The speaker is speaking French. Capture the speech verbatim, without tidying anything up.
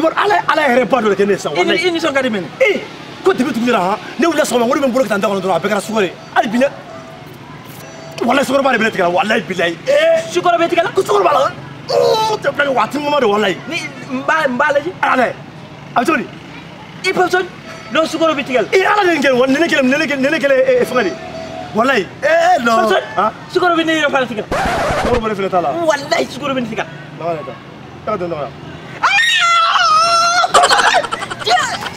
b'a ala ala yɛrɛ ba dɔ de kɛ ne san wallahi i ni sɔn ka di mɛn eh ko dibi tugura ha ne wula sɔgɔma ko ne bɛ n bolo ka taa n da kɔnɔ dɔrɔn a bɛɛ kɛra sukaro ye hali bi ne wallahi sukaro b'a de bɛ ne tigɛ la wallahi bilahi eh sukaro bɛ tigɛ la ko sukaro b'a la oh tɛ bila waati min ma de wallahi ni n b'a n b'a lajɛ ala a bɛ cogo di i pɔsɔn n'o sukaro bɛ tigɛ la eh ala de nin kɛ wa ne ne kelen ne ne ne kelen fɛngɛ de wallahi eh non sukaro bɛ ne yɛrɛ fana tigɛ sukaro bɛ ne fana t'a la wallahi sukaro bɛ ne tigɛ la. Tahu tak? Tahu tak?